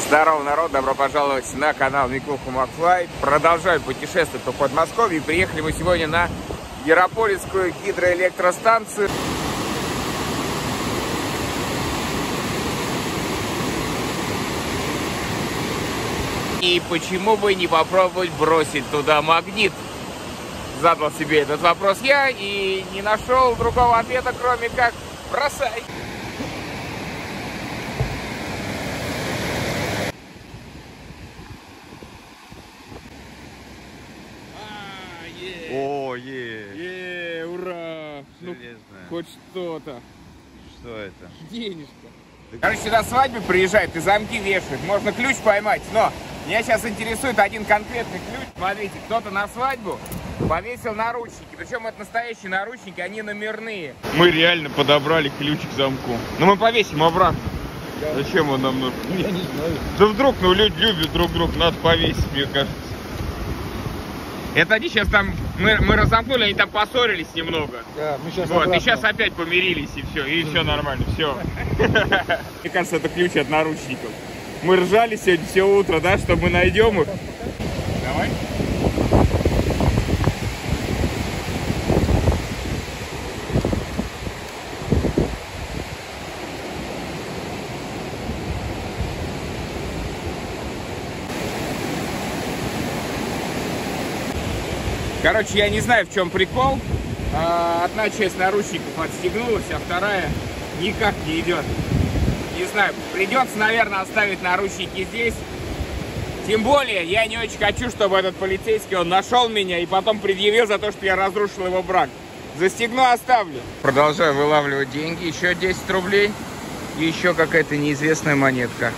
Здорово, народ, добро пожаловать на канал Миклуха Макфлай. Продолжаю путешествовать по Подмосковью. Приехали мы сегодня на Ярополевскую гидроэлектростанцию. И почему бы не попробовать бросить туда магнит? Задал себе этот вопрос я и не нашел другого ответа, кроме как бросай. О, ура! Ну, хоть что-то. Что это? Денежка. Короче, сюда свадьбы приезжают и замки вешают. Можно ключ поймать, но меня сейчас интересует один конкретный ключ. Смотрите, кто-то на свадьбу повесил наручники. Причем это настоящие наручники, они номерные. Мы реально подобрали ключ к замку. Но мы повесим обратно. Да. Зачем он нам нужен? Я не знаю. Да вдруг, ну люди любят друг друга, надо повесить, мне кажется. Это они сейчас там, мы разомкнули, они там поссорились немного. Да, мы сейчас вот, обратно. и сейчас опять помирились, и все нормально, все. Мне кажется, это ключ от наручников. Мы ржали сегодня все утро, да, что мы найдем их. Давай. Короче, я не знаю, в чем прикол. Одна часть наручников отстегнулась, а вторая никак не идет. Не знаю, придется, наверное, оставить наручники здесь. Тем более, я не очень хочу, чтобы этот полицейский, он нашел меня и потом предъявил за то, что я разрушил его брак. Застегну, оставлю. Продолжаю вылавливать деньги. Еще 10 рублей. И еще какая-то неизвестная монетка.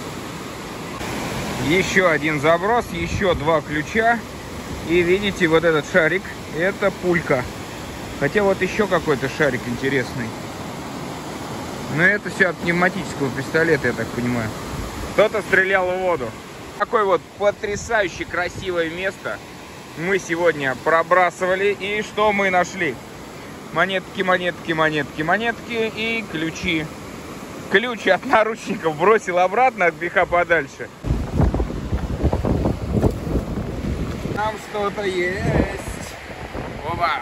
Еще один заброс, еще 2 ключа. И видите, вот этот шарик, это пулька. Хотя вот еще какой-то шарик интересный. Но это все от пневматического пистолета, я так понимаю. Кто-то стрелял в воду. Такое вот потрясающе красивое место мы сегодня пробрасывали. И что мы нашли? Монетки, монетки, монетки, монетки и ключи. Ключи от наручников бросил обратно от греха подальше. Там что-то есть. Опа.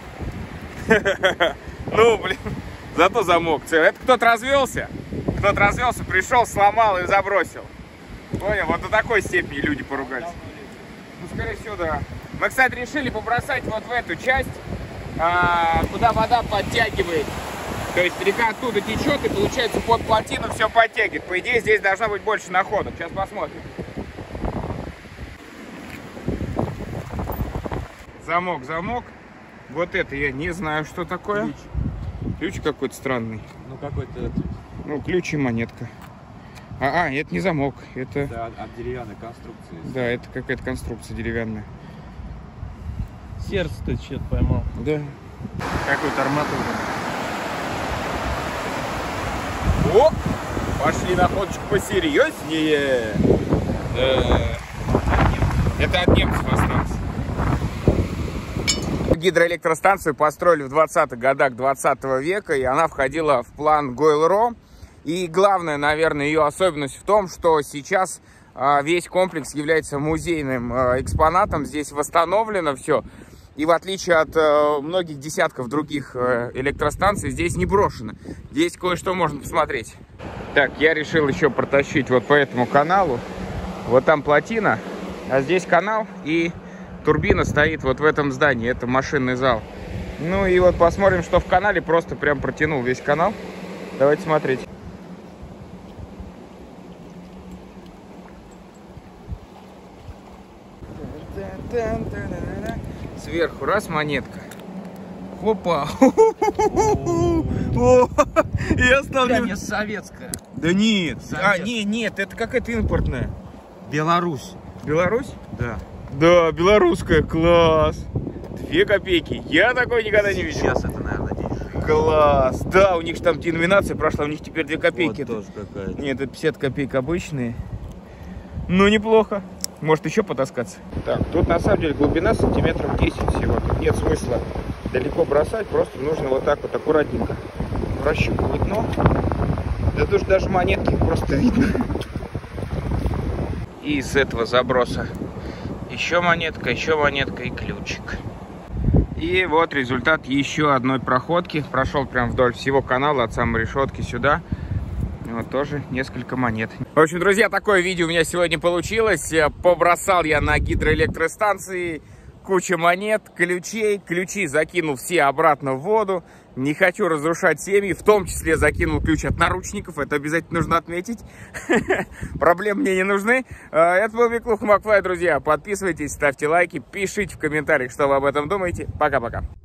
Ну, блин. Зато замок целый. Это кто-то развелся. Кто-то развелся, пришел, сломал и забросил. Понял? Вот до такой степени люди поругались. Ну, скорее всего, да. Мы, кстати, решили побросать вот в эту часть, куда вода подтягивает. То есть река оттуда течет, и получается под плотину все подтягивает. По идее, здесь должно быть больше находок. Сейчас посмотрим. Замок. Вот это я не знаю, что такое. Ключ какой-то странный. Ну какой-то. Ну, ключ и монетка. Это не замок. Это Да, от деревянной конструкции. Да, это какая-то конструкция деревянная. Сердце ты что-то поймал. Да. Какой-то арматура. О! Пошли находочку посерьезнее. Это от немцев осталось. Гидроэлектростанцию построили в 20-х годах 20 века, и она входила в план Гойл-Ро. И главная, наверное, ее особенность в том, что сейчас весь комплекс является музейным экспонатом. Здесь восстановлено все. И в отличие от многих десятков других электростанций, здесь не брошено. Здесь кое-что можно посмотреть. Так, я решил еще протащить вот по этому каналу. Вот там плотина, а здесь канал, и турбина стоит вот в этом здании. Это машинный зал. Ну и вот посмотрим, что в канале. Просто прям протянул весь канал. Давайте смотреть. Сверху раз монетка. Опа. Я ставлю. Не советская. Да нет. Нет, это какая-то импортная. Беларусь. Беларусь? Да. Да, белорусская, класс. 2 копейки. Я такой никогда не видел. Сейчас это, наверное, дешевле. Класс. Да, у них там деноминация прошла, у них теперь 2 копейки. Вот тоже какая-то. Нет, это 50 копеек обычные. Ну, неплохо. Может еще потаскаться. Так, тут на самом деле глубина сантиметров 10 всего. Тут нет смысла далеко бросать, просто нужно вот так вот аккуратненько прощупывать дно. Да тут даже монетки просто видно. И с этого заброса еще монетка и ключик. И вот результат еще одной проходки. Прошел прям вдоль всего канала, от самой решетки сюда. Вот тоже несколько монет. В общем, друзья, такое видео у меня сегодня получилось. Побросал я на гидроэлектростанции кучу монет, ключей. Ключи закинул все обратно в воду. Не хочу разрушать семьи. В том числе закинул ключ от наручников. Это обязательно нужно отметить. Проблем мне не нужны. Это был Виклух Макфлай, друзья. Подписывайтесь, ставьте лайки, пишите в комментариях, что вы об этом думаете. Пока-пока.